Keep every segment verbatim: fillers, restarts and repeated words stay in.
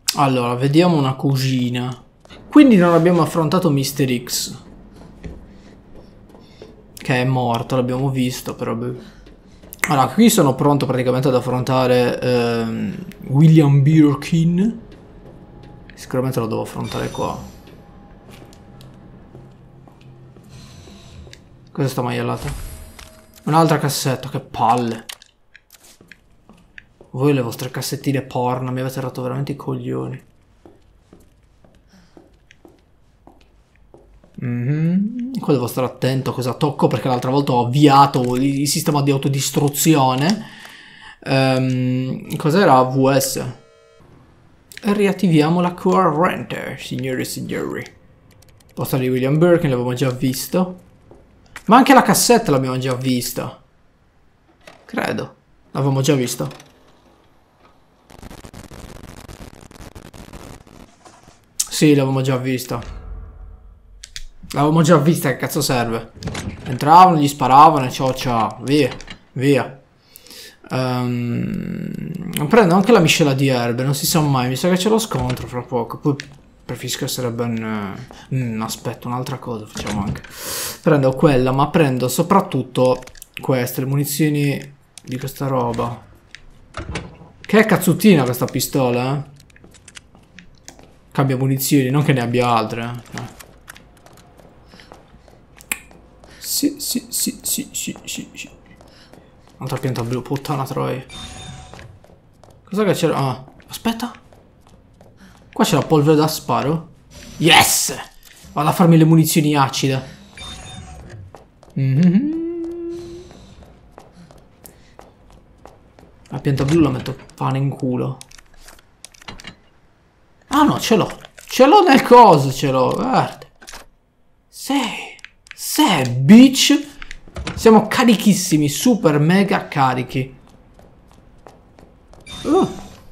Allora, vediamo una cosina. Quindi non abbiamo affrontato mister X. Che è morto, l'abbiamo visto, però... Allora, qui sono pronto praticamente ad affrontare ehm, William Birkin. Sicuramente lo devo affrontare qua. Cos'è sta maialata? Un'altra cassetta, che palle. Voi le vostre cassettine porno mi avete rotto veramente i coglioni. Mm-hmm. Qua devo stare attento a cosa tocco perché l'altra volta ho avviato il sistema di autodistruzione. Um, cos'era? A V S. E riattiviamo la corrente, signore e signori. Posta di William Birkin l'avevamo già visto. Ma anche la cassetta l'abbiamo già vista. Credo. L'avevamo già vista. Sì, l'avevamo già vista. L'avevamo già vista, che cazzo serve? Entravano, gli sparavano e ciao ciao. Via, via. Um, prendo anche la miscela di erbe, non si sa mai. Mi sa che c'è lo scontro fra poco. Poi preferisco essere ben... Mm, aspetta, un'altra cosa facciamo anche. Prendo quella, ma prendo soprattutto queste, le munizioni di questa roba. Che è cazzuttina questa pistola, eh? Cambia munizioni, non che ne abbia altre, eh. Sì, sì, sì, sì, sì, sì, sì. Un'altra pianta blu, puttana troia. Cos'è che c'era? Ah, aspetta. Qua c'è la polvere da sparo. Yes! Vado a farmi le munizioni acide. Mm-hmm. La pianta blu la metto pane in culo. Ah no, ce l'ho. Ce l'ho nel coso, ce l'ho, guarda. Sei. Sei, bitch. Siamo carichissimi, super mega carichi. Uh.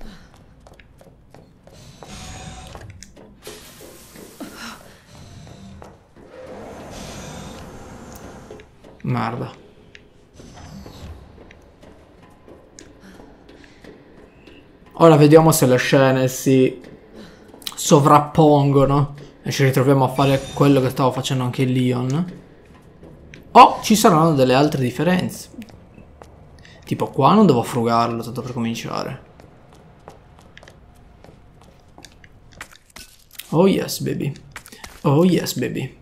Merda. Ora vediamo se le scene si sovrappongono e ci ritroviamo a fare quello che stavo facendo anche Leon. O ci saranno delle altre differenze. Tipo qua non devo frugarlo tanto per cominciare. Oh yes baby. Oh yes baby.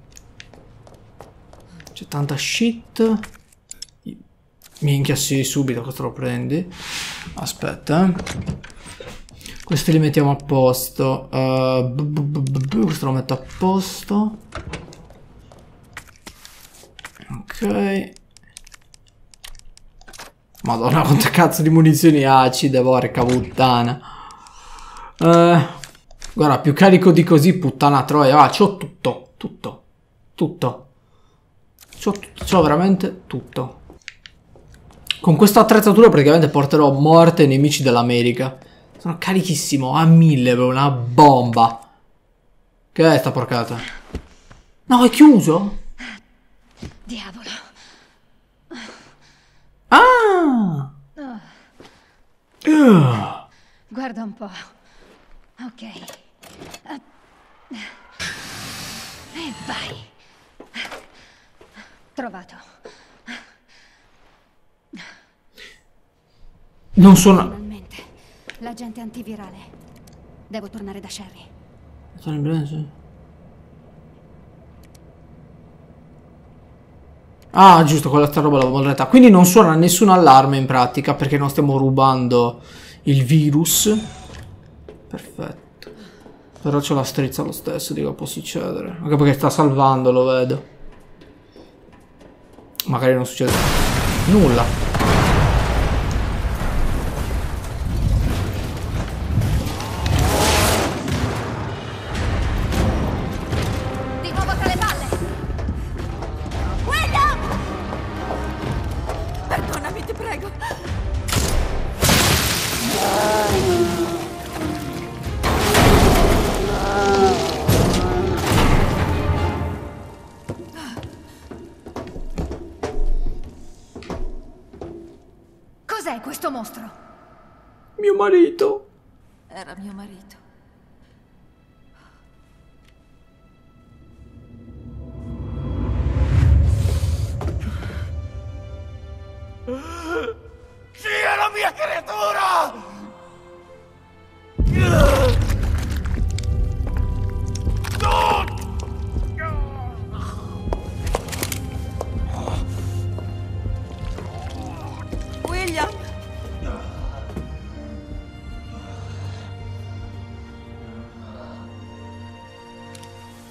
C'è tanta shit. Minchia sì, subito questo lo prendi. Aspetta eh. Questi li mettiamo a posto. uh, Questo lo metto a posto. Ok. Madonna, quante cazzo di munizioni acide, porca puttana. Uh, guarda, più carico di così, puttana troia. Ah, c'ho tutto, tutto, tutto. C'ho tutto, c'ho veramente tutto. Con questa attrezzatura praticamente porterò morte ai nemici dell'America. Sono carichissimo, a mille, per una bomba. Che è sta porcata? No, è chiuso? Diavolo. Ah! Oh. Uh. Guarda un po'. Ok. Uh. E vai. Trovato. Non suona... Finalmente. L'agente antivirale. Devo tornare da Sherry. Sono in inglese? Ah, giusto, quella roba l'avevo letta. Quindi non suona nessun allarme in pratica perché non stiamo rubando il virus. Perfetto. Però c'ho la strizza lo stesso, dico, può succedere. Anche perché sta salvando, lo vedo. Magari non succede nulla. Cos'è questo mostro? Mio marito. Era mio marito.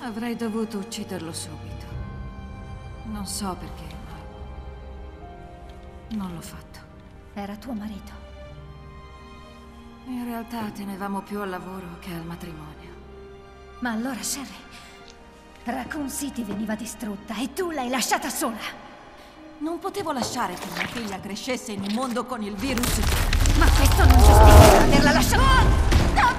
Avrei dovuto ucciderlo subito. Non so perché, ma non l'ho fatto. Era tuo marito. In realtà tenevamo più al lavoro che al matrimonio. Ma allora, Sherry, Raccoon City veniva distrutta e tu l'hai lasciata sola. Non potevo lasciare che mia figlia crescesse in un mondo con il virus. Ma questo non giustifica averla lasciata.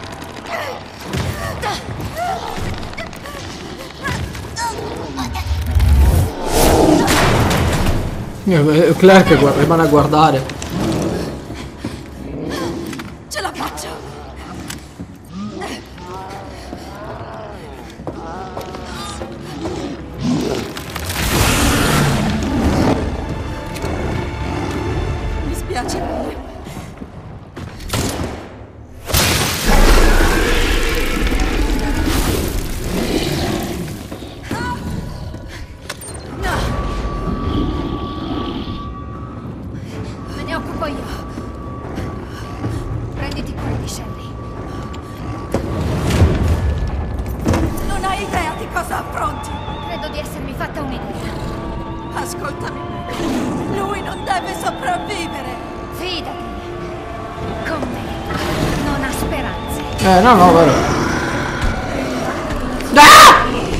Claire che guarda, rimane a guardare. Ce la faccio! Mi spiace. Ascoltami, lui non deve sopravvivere. Fidati, con me non ha speranze. Eh, no, no, vero. Ah!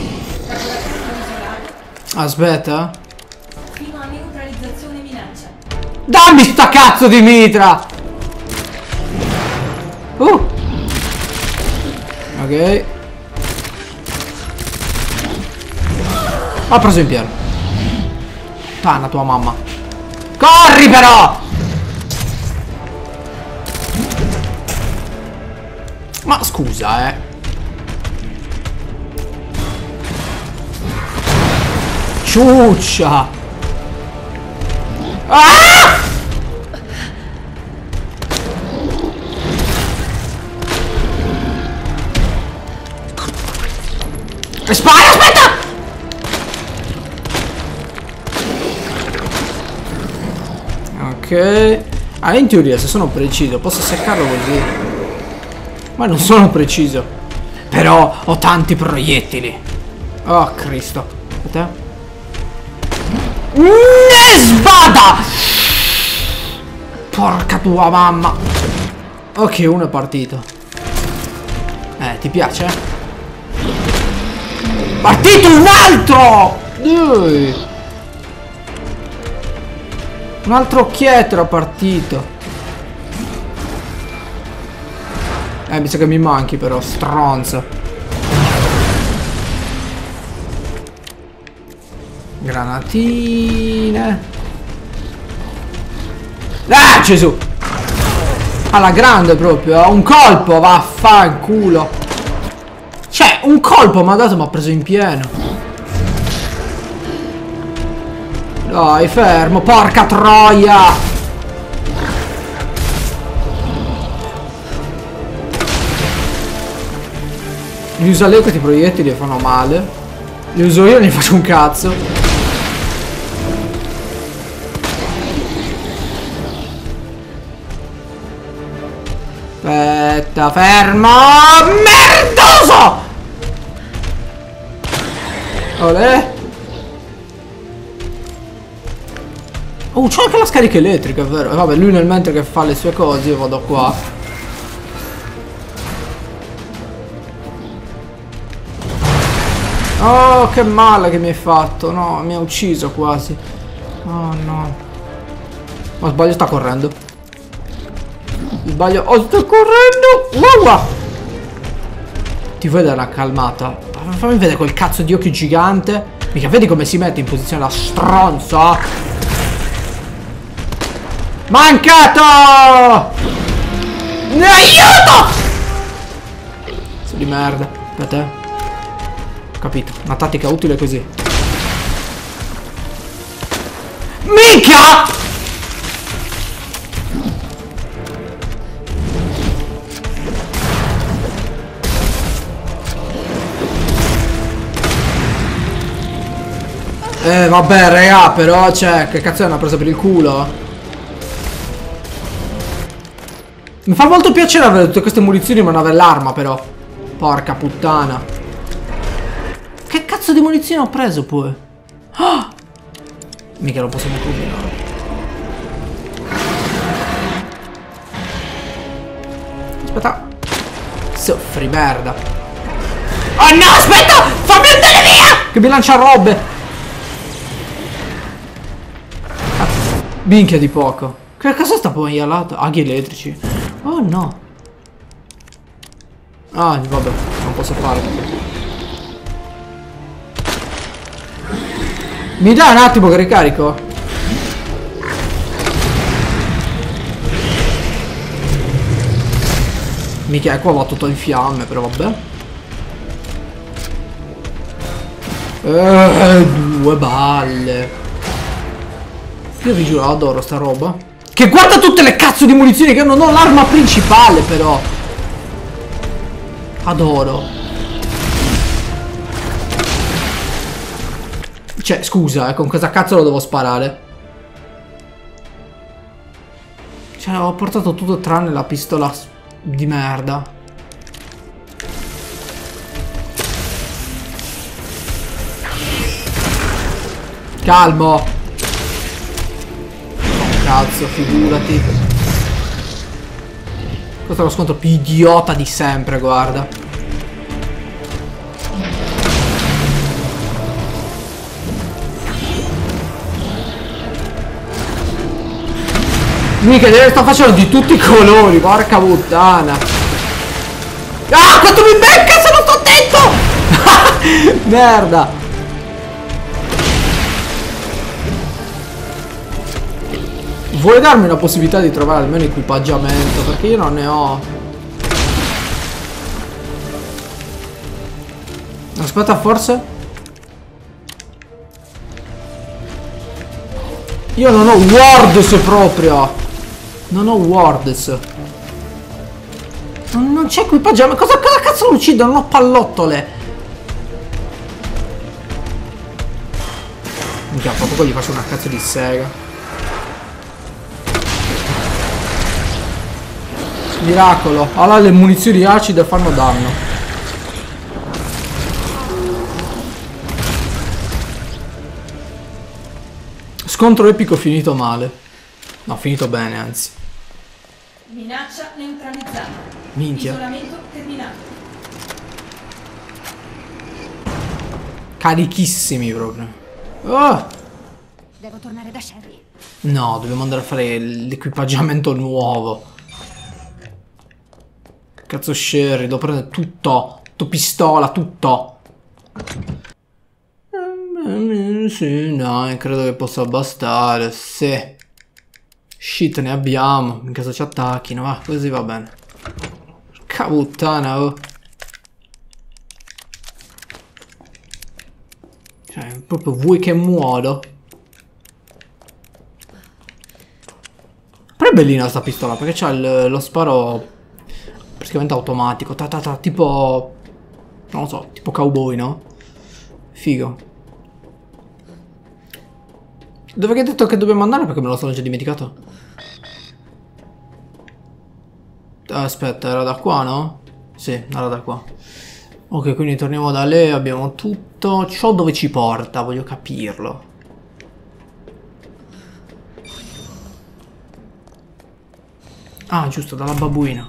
Aspetta. Fino a neutralizzazione minaccia. Dammi sta cazzo di mitra! Uh! Ok. Ha preso in pieno. Tana tua mamma. Corri però! Ma scusa, eh. Ciuccia! Ah! Spara, aspetta! Ok. Ah, in teoria se sono preciso posso seccarlo così. Ma non sono preciso. Però ho tanti proiettili. Oh Cristo. Aspetta. Ne sbada! Porca tua mamma. Ok, uno è partito. Eh, ti piace? Partito un altro! Dai. Un altro occhietto era partito. Eh, mi sa che mi manchi però, stronzo. Granatine. Ah, Gesù! Alla grande proprio, un colpo, vaffanculo. Cioè, un colpo mi ha dato, mi ha preso in pieno. Dai, fermo, porca troia! Li usa lei questi proiettili e fanno male. Li uso io e ne faccio un cazzo. Aspetta, fermo! Merdoso! Olè. Oh, c'è anche la scarica elettrica, è vero? E vabbè, lui nel mentre che fa le sue cose, io vado qua. Oh, che male che mi hai fatto. No, mi ha ucciso quasi. Oh, no. Oh, sbaglio, sta correndo. Sbaglio. Oh, sta correndo. Wow. Ti vuoi dare una calmata? Fammi vedere quel cazzo di occhio gigante. Mica vedi come si mette in posizione la stronza? Mancato! Ne aiuto! Sei di merda. Per te. Capito. Una tattica utile così. Minchia! Eh vabbè raga, però cioè che cazzo è una presa per il culo? Mi fa molto piacere avere tutte queste munizioni ma non avere l'arma però. Porca puttana. cazzo di munizioni ho preso poi? Ah! Mica lo possiamo combinare. Aspetta. Soffri merda. Oh no, aspetta! Fammi andare via! Che mi lancia robe. Cazzo. Minchia di poco. Che cosa sta poi alato? Aghi elettrici. Oh no. Ah, vabbè, non posso farlo. Mi dai un attimo che ricarico? Mica, qua va tutto in fiamme, però vabbè. Eh, due balle. Io vi giuro, adoro sta roba. Che guarda tutte le cazzo di munizioni che non ho l'arma principale, però. Adoro. Cioè, scusa, eh, con cosa cazzo lo devo sparare? Cioè, ho portato tutto tranne la pistola di merda. Calmo. Oh, cazzo, figurati. Questo è lo scontro più idiota di sempre, guarda. Mica, sto facendo di tutti i colori, porca puttana. Ah, quanto mi becca se non sto attento! Merda. Vuoi darmi una possibilità di trovare almeno equipaggiamento? Perché io non ne ho. Aspetta, forse? Io non ho words proprio. Non ho words. Non, non c'è equipaggiamento. Cosa, cosa cazzo lo uccido? Non ho pallottole. Minchia, proprio gli faccio una cazzo di sega. Miracolo. Allora le munizioni acide fanno danno. Scontro epico finito male. No, finito bene, anzi. Minaccia neutralizzata. Minchia. Isolamento terminato. Carichissimi proprio. Oh! Devo tornare da Sherry. No, dobbiamo andare a fare l'equipaggiamento nuovo. Cazzo Sherry, devo prendere tutto. Tutto pistola, tutto. Sì, dai, credo che possa bastare. Sì. Shit, ne abbiamo. In caso ci attacchino, va, così va bene. Porca puttana, oh. Cioè, proprio vuoi che muoio? Però è bellina sta pistola, perché c'ha lo sparo praticamente automatico. Ta ta ta, tipo... non lo so, tipo cowboy, no? Figo. Dove che hai detto che dobbiamo andare? Perché me lo sono già dimenticato. Aspetta, era da qua, no? Sì, era da qua. Ok, quindi torniamo da lei, abbiamo tutto. Ciò dove ci porta, voglio capirlo. Ah, giusto, dalla babbuina.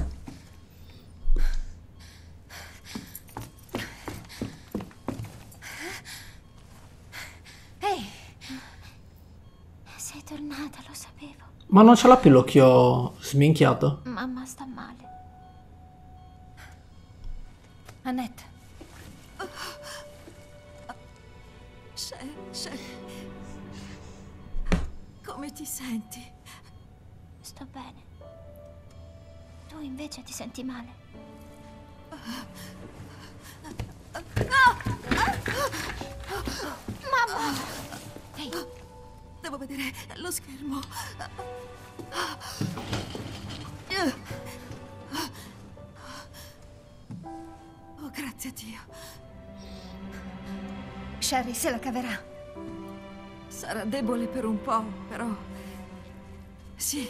Ehi! Sei tornata, lo sapevo. Ma non ce l'ha più l'occhio sminchiato? Mamma sta male. Annette. Sherry, Sherry. Come ti senti? Sto bene. Tu invece ti senti male. Mamma! Ehi. Devo vedere lo schermo. Oh, grazie a Dio. Sherry se la caverà. Sarà debole per un po', però... sì.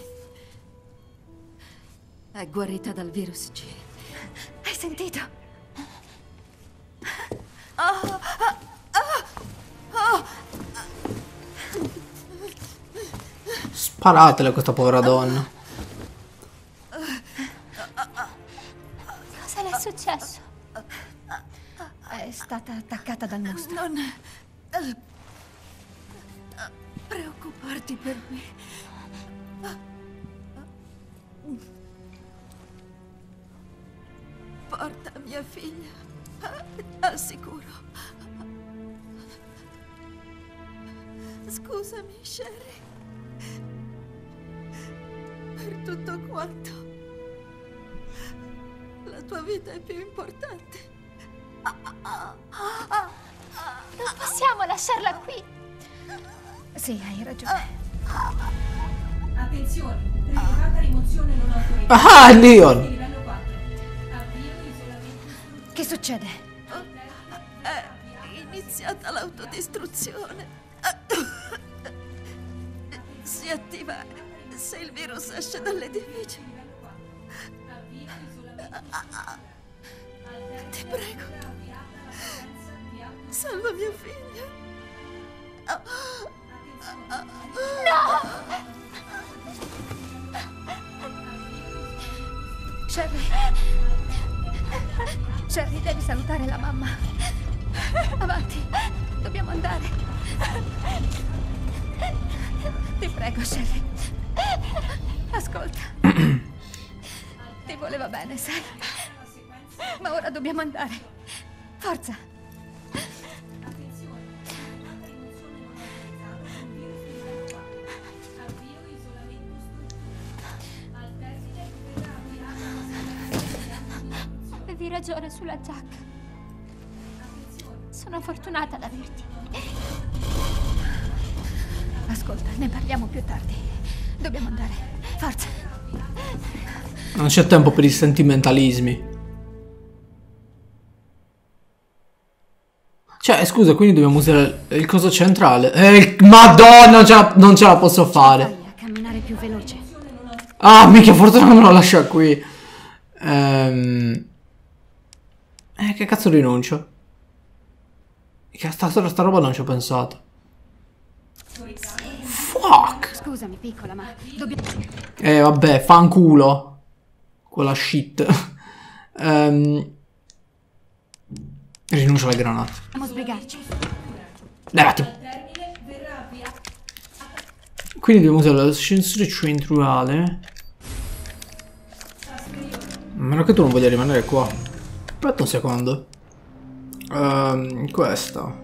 È guarita dal virus C. Hai sentito? Oh, Sparatele a questa povera donna. Cosa le è successo? È stata attaccata dal mostro. Non eh, preoccuparti per me. Porta mia figlia al sicuro. Scusami, Sherry, per tutto quanto. La tua vita è più importante. Non possiamo lasciarla qui. Sì, hai ragione. Attenzione, rilevata rimozione non autorizzata. Ah, Leon! Livello quattro. Avvio isolamento. Che succede? È iniziata l'autodistruzione. Si attiva se il virus esce dall'edificio. Ti prego, salva mia figlia. Sherry. Sherry, devi salutare la mamma. Avanti, dobbiamo andare. Ti prego, Sherry. Ascolta. Ti voleva bene, sai? Ma ora dobbiamo andare. Forza. Avevi ragione sulla giacca. Sono fortunata ad averti. Ascolta, ne parliamo più tardi. Dobbiamo andare. Forza. Non c'è tempo per i sentimentalismi. Cioè, scusa, quindi dobbiamo usare il coso centrale. Eh, Madonna, non ce la, non ce la posso fare. Vai a camminare più veloce. Ah, mica, fortuna me lo lascia qui. Ehm... Eh, che cazzo rinuncio? Che sta, sta roba non ci ho pensato. Fuck! Scusami, piccola, ma dobbiamo... Eh, vabbè, fanculo. Quella shit. Ehm... Rinuncio alle granate. Dobbiamo sbrigarci. Levati. Quindi dobbiamo usare l'ascensore centrale. A meno che tu non voglia rimanere qua. Aspetta un secondo. Um, questa.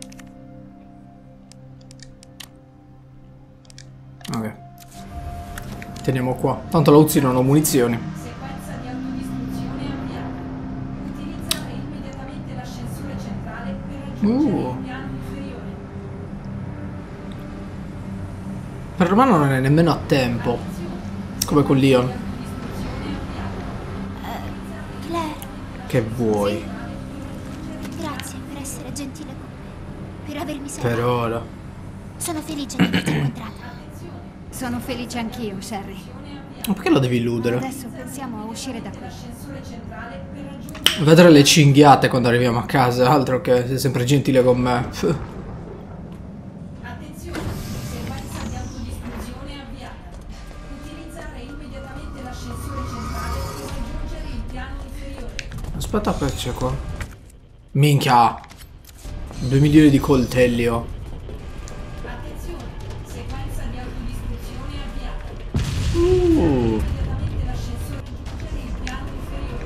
Ok. Teniamo qua. Tanto la Uzi non ho munizioni. Sequenza di autodistruzione avviata. Utilizzare immediatamente l'ascensore centrale per raggiungere Uh. il piano inferiore. Per me non è nemmeno a tempo. Come con Leon. Claire, Che vuoi? grazie per essere gentile con me. Per avermi salvato. Per ora. Sono felice di averti incontrata. Sono felice anch'io, Sherry. Ma perché lo devi illudere? Adesso pensiamo a uscire da qui. Vedere le cinghiate quando arriviamo a casa. Altro che sei sempre gentile con me. Attenzione, sequenza di autodistruzione avviata. Utilizzare immediatamente l'ascensore centrale per raggiungere il piano inferiore. Aspetta che c'è qua. Minchia. Due milioni di coltelli ho. Attenzione, sequenza di autodistruzione avviata. Uh. Immediatamente l'ascensore per raggiungere il piano inferiore.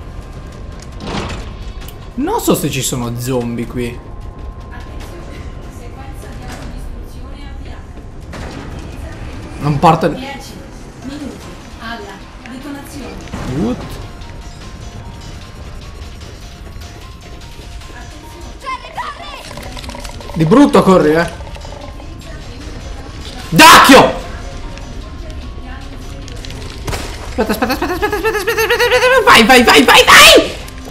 Non so se ci sono zombie qui. Attenzione, sequenza di autodistruzione avviata. Non parte. dieci minuti alla detonazione. What? Di brutto corri, eh. Dacchio! Aspetta, aspetta, aspetta, aspetta, aspetta, aspetta, aspetta, aspetta. Vai, vai, vai, vai, vai!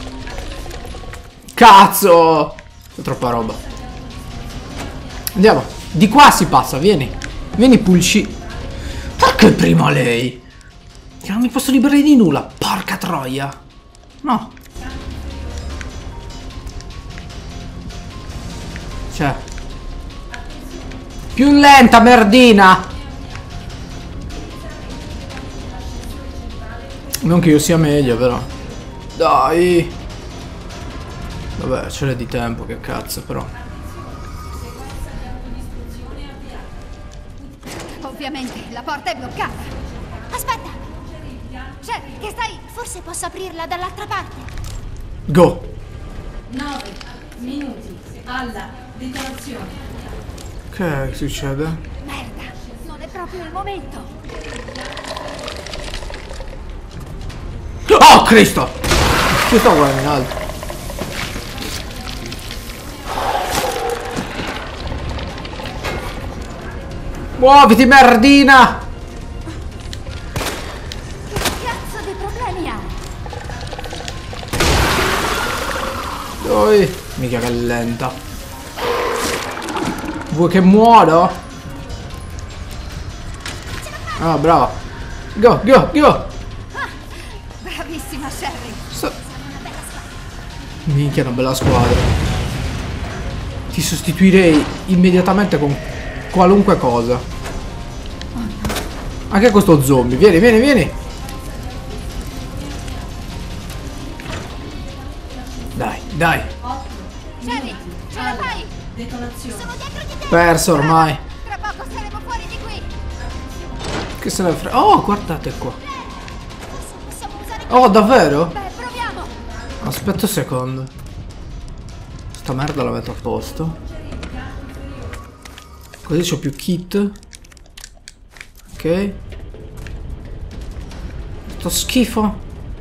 Cazzo! C'è troppa roba. Andiamo. Di qua si passa, vieni. Vieni, pulci. Perché prima lei? Che non mi posso liberare di nulla. Porca troia. No. Cioè. Più lenta, merdina. Non che io sia meglio, però. Dai. Vabbè, c'era di tempo, che cazzo, però. Ovviamente, la porta è bloccata. Aspetta! Sherry, che stai... Forse posso aprirla dall'altra parte. Go. nove minuti alla detonazione. Che succede? Merda, non è proprio il momento. Oh, Cristo! Che sto guardando in alto? Muoviti, merdina! Che cazzo di problemi hai? Dai. Mica che lenta. Vuoi che muoio? Ah, brava. Go, go, go! Bravissima, Sherry. So Minchia, una bella squadra. Ti sostituirei immediatamente con qualunque cosa. Anche questo zombie. Vieni, vieni, vieni. Dai, dai. Sherry, ce la fai? Detonazione. Sono dietro di te! Perso ormai. Tra poco saremo fuori di qui. Che se ne frega. Oh, guardate qua. Forse possiamo usare... Oh, davvero? Beh, proviamo. Aspetta un secondo. Sta merda la metto a posto. Così c'ho più kit. Ok. Sto schifo.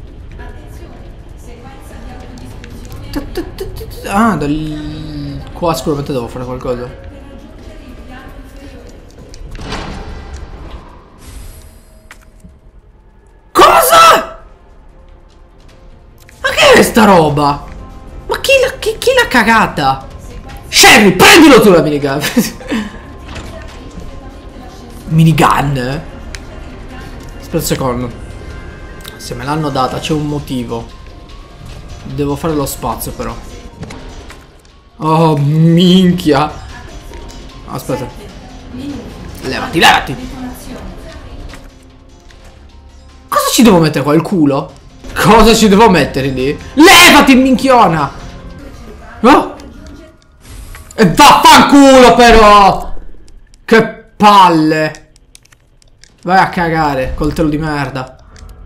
Ah, da lì. Qua sicuramente devo fare qualcosa. Cosa? Ma che è sta roba? Ma chi l'ha chi, chi l'ha cagata? Sherry, prendilo tu la minigun. Minigun? Aspetta un secondo. Se me l'hanno data c'è un motivo. Devo fare lo spazio però. Oh minchia. Aspetta. Levati, levati. Cosa ci devo mettere qua? Il culo? Cosa ci devo mettere lì? Levati, minchiona. Oh. E vaffanculo però. Che palle. Vai a cagare, coltello di merda.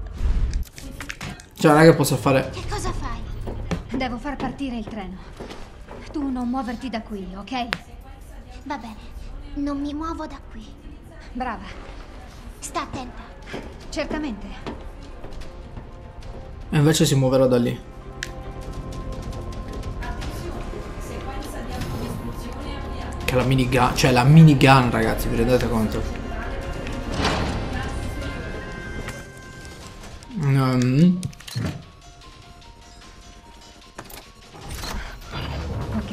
Cioè non è che posso fare. Che cosa fai? Devo far partire il treno. Tu non muoverti da qui, ok? Va bene. Non mi muovo da qui. Brava. Sta attenta. Certamente. E invece si muoverà da lì. Che la minigun. Cioè la minigun, ragazzi, vi rendete conto? Mm. Ok.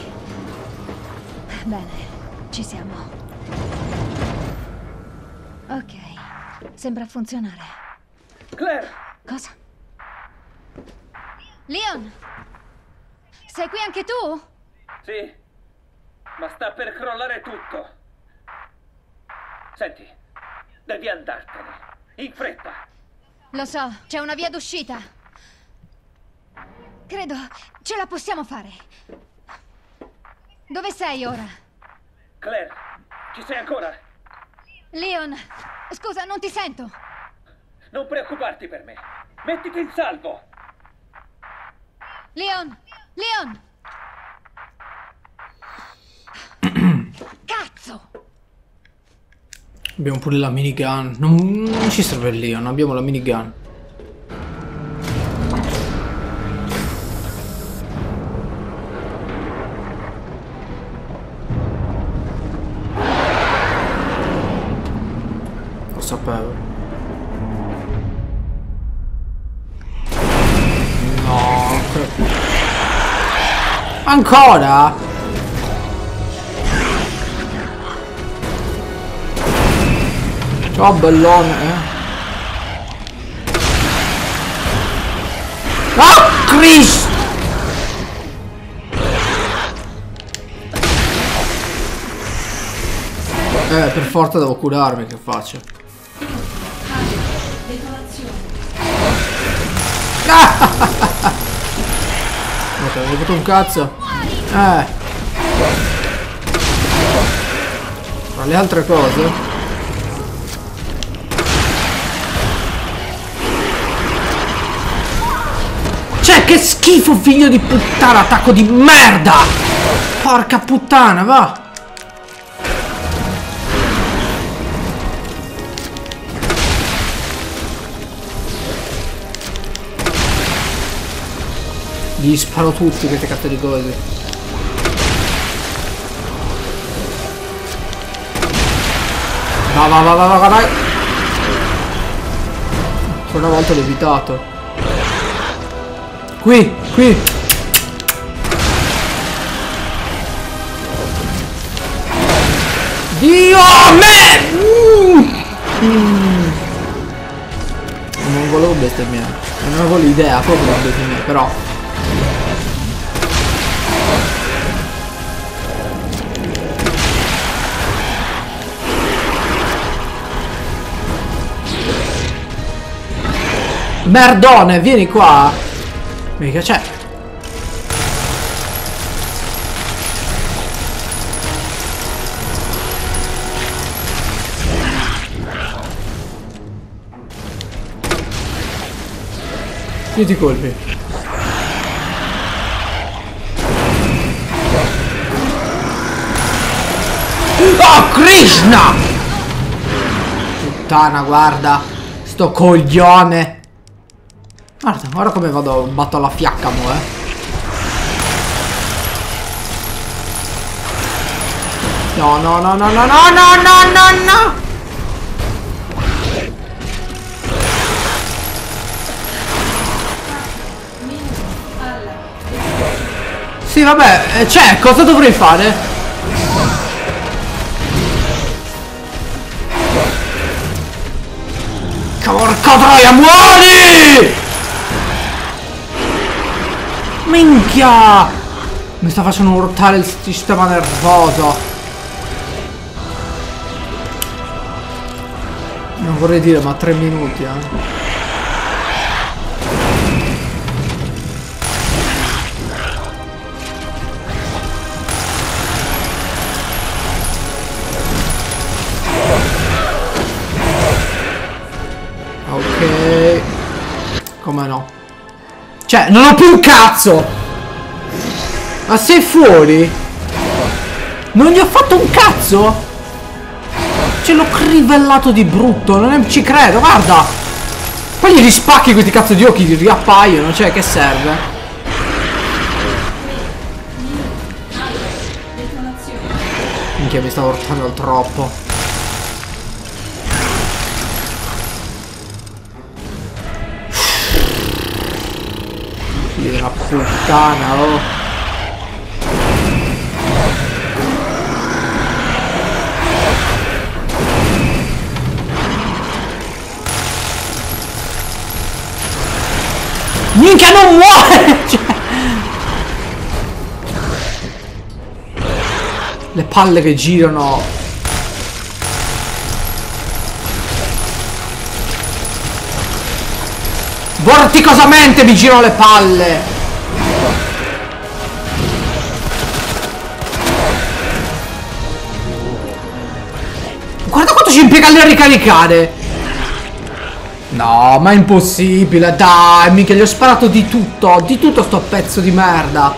Bene, ci siamo. Ok, sembra funzionare. Claire! Cosa? Leon! Sei qui anche tu? Sì, ma sta per crollare tutto. Senti, devi andartene, in fretta. Lo so, c'è una via d'uscita. Credo ce la possiamo fare. Dove sei ora? Claire, ci sei ancora? Leon, scusa, non ti sento. Non preoccuparti per me, mettiti in salvo. Leon! Leon! Cazzo! Abbiamo pure la minigun. Non, non ci serve lì, non abbiamo la minigun. Lo sapevo. No. Ancora? Ciao bellone, eh. Oh Cristo! Eh, per forza devo curarmi, che faccio? Detonazione. Ok, ho avuto un cazzo. Eh. Tra le altre cose. Cioè, che schifo, figlio di puttana, attacco di merda! Porca puttana, va! Gli sparo tutti queste cazzo di cose. Va va va va va vai. Per una volta l'ho evitato. Qui, qui. Dio me! Mm. Non volevo bestemmiare. Non avevo l'idea proprio di bestemmiare, però. Merdone, vieni qua. Mica c'è. Io ti colpi. Oh Krishna! Puttana, guarda. Sto coglione. Guarda, guarda come vado, batto alla fiacca, mo, eh. No, no, no, no, no, no, no, no, no, no. Sì, vabbè, cioè, cosa dovrei fare? Porca troia, muori! Minchia! Mi sta facendo urtare il sistema nervoso. Non vorrei dire, ma tre minuti, eh. Ok. Come no? Cioè, non ho più un cazzo! Ma sei fuori? Non gli ho fatto un cazzo? Ce l'ho crivellato di brutto, non è, ci credo, guarda! Poi gli rispacchi questi cazzo di occhi, gli riappaiono, cioè, che serve? Minchia, mi stavo urtando troppo. Una puttana, oh. Minchia, non muore! Cioè. Le palle che girano. Vorticosamente mi girano le palle. Guarda quanto ci impiega a ricaricare. No, ma è impossibile, dai, mica gli ho sparato di tutto, di tutto sto pezzo di merda.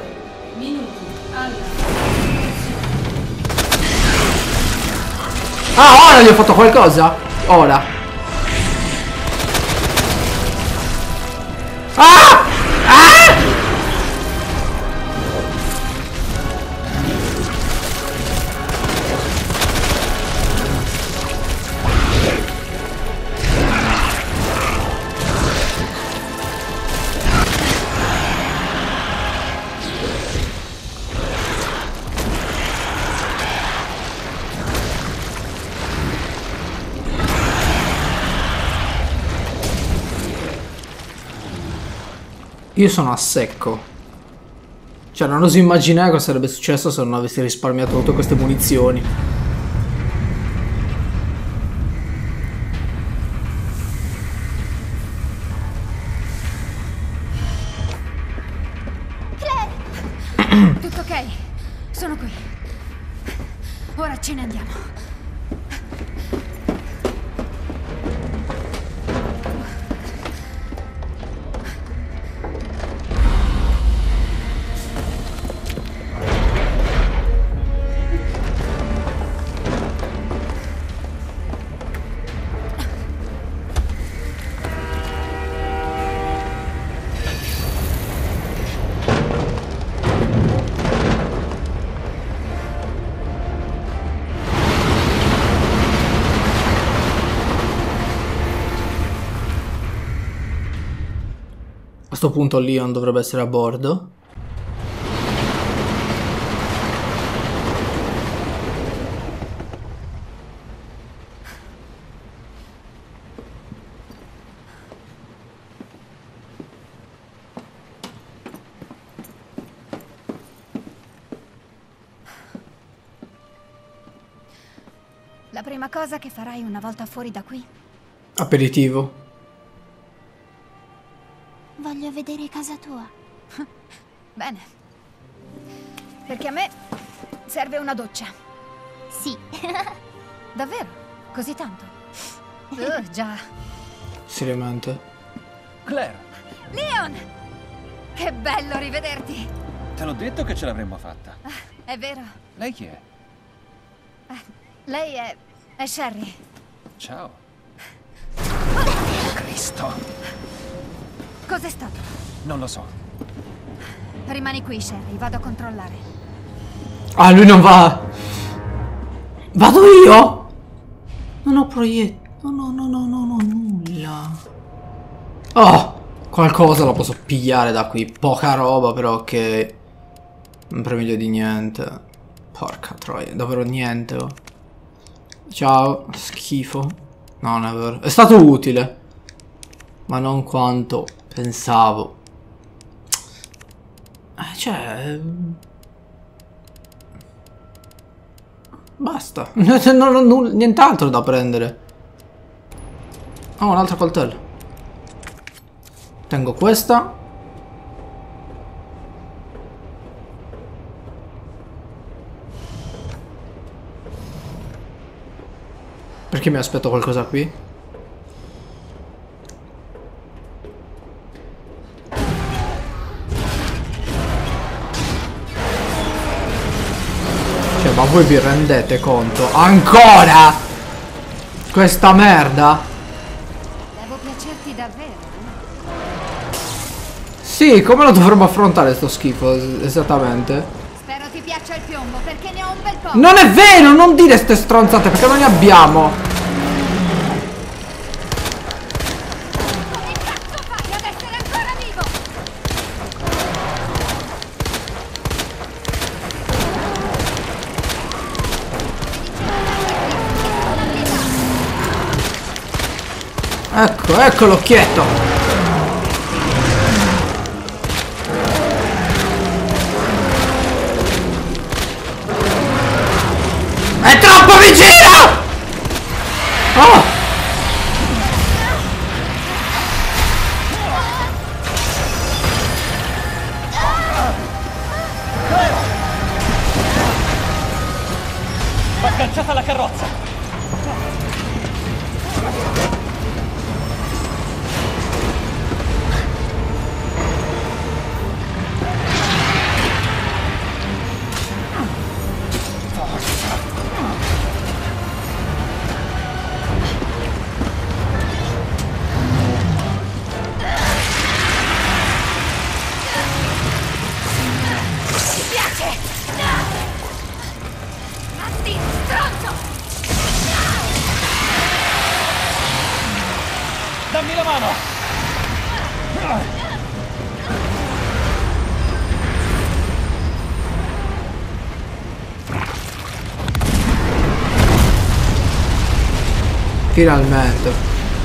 Ah, ora gli ho fatto qualcosa? Ora. Ah! Ah! Io sono a secco. Cioè, non oso immaginare cosa sarebbe successo se non avessi risparmiato tutte queste munizioni. Tutto ok? Sono qui. Ora ce ne andiamo. A sto punto Leon dovrebbe essere a bordo. La prima cosa che farai una volta fuori da qui? Aperitivo. Voglio vedere casa tua. Bene. Perché a me serve una doccia. Sì. Davvero? Così tanto? Uh, già. Seriamente. Claire, Leon! Che bello rivederti! te l'ho detto che ce l'avremmo fatta. È vero. Lei chi è? Lei è... è Sherry. Ciao. Cristo. Cos'è stato? Non lo so. Rimani qui, Sherry. Vado a controllare. Ah, lui non va. Vado io? Non ho proiettili. No, no, no, no, no, no, nulla. Oh, qualcosa la posso pigliare da qui. Poca roba, però, ok. Sempre meglio di niente. Porca troia, davvero niente. Oh. Ciao, schifo. No, non è vero. È stato utile, ma non quanto pensavo. Eh, cioè... Basta. Non ho nulla, nient'altro da prendere. Oh, un altro coltello. Tengo questa. Perché mi aspetto qualcosa qui? Cioè, ma voi vi rendete conto? Ancora? Questa merda? Devo piacerti davvero. Sì, come lo dovremmo affrontare sto schifo? Esattamente. Spero ti piaccia il piombo, perché ne ho un bel po'. Non è vero, non dire ste stronzate, perché non ne abbiamo. Come cazzo fai ad essere ancora vivo? Ecco, ecco l'occhietto. È troppo vicino! Oh! Va agganciata alla carrozza! Matti, stronzo! Dammi la mano! Finalmente.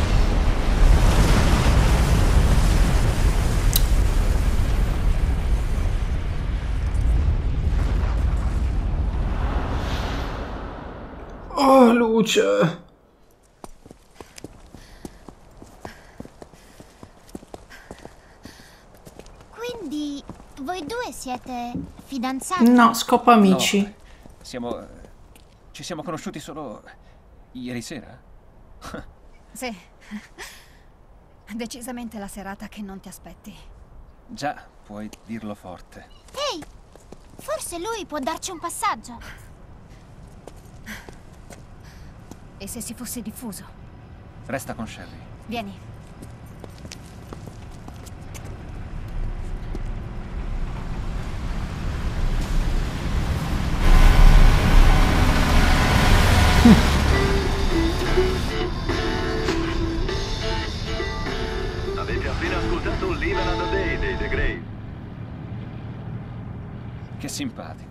Oh, luce. Quindi voi due siete fidanzati? No, scopo amici. No, siamo... ci siamo conosciuti solo ieri sera. Sì. Decisamente la serata che non ti aspetti. Già, puoi dirlo forte. Ehi, forse lui può darci un passaggio. E se si fosse diffuso? Resta con Sherry. Vieni. Avete appena ascoltato Live Another Day dei The Grave. Che simpatico.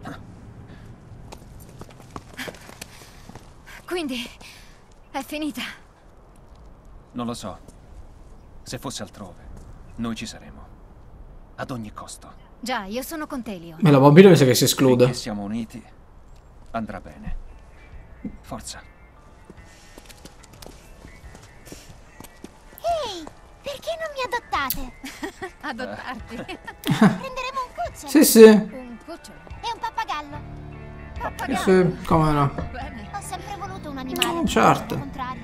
Quindi è finita. Non lo so. Se fosse altrove, noi ci saremo. Ad ogni costo. Già, io sono con te, Leon. E la bambina mi sa che si esclude. Finché siamo uniti, andrà bene. Forza. Ehi, perché non mi adottate? Adottarti. Prenderemo un cucciolo Sì, sì. Un cucciolo. e un pappagallo. Sì, Pappagallo. sì, come no. Bene. Ho sempre voluto un animale. Eh, certo. Al contrario.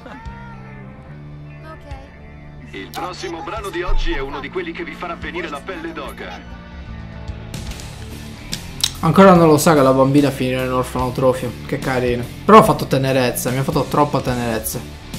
Ok. Il prossimo brano di oggi è uno di quelli che vi farà venire la pelle d'oca. Ancora non lo sa che la bambina finirà nell'orfanotrofio. Che carino. Però ha fatto tenerezza, mi ha fatto troppa tenerezza.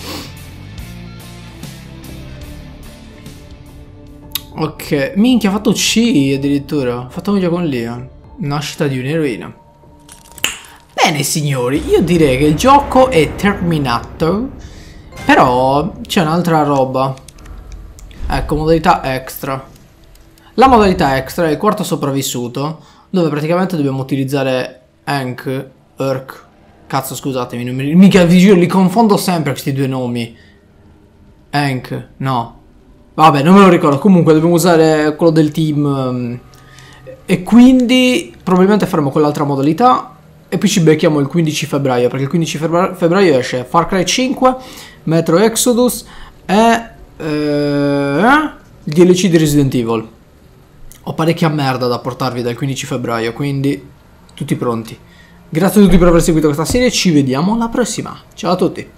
Ok, minchia, ha fatto C addirittura. Ha fatto meglio con Leon. Nascita di un'eroina. Bene signori, io direi che il gioco è terminato. Però c'è un'altra roba. Ecco, modalità extra. La modalità extra è il quarto sopravvissuto, dove praticamente dobbiamo utilizzare Hank, Urk. Cazzo, scusatemi, non mi, mica vi giuro, li confondo sempre questi due nomi. Hank, no. Vabbè, non me lo ricordo. Comunque dobbiamo usare quello del team. um, E quindi probabilmente faremo quell'altra modalità. E poi ci becchiamo il quindici febbraio, perché il quindici febra- febbraio esce Far Cry cinque, Metro Exodus e eh, il D L C di Resident Evil. Ho parecchia merda da portarvi dal quindici febbraio, quindi tutti pronti. Grazie a tutti per aver seguito questa serie, ci vediamo alla prossima. Ciao a tutti.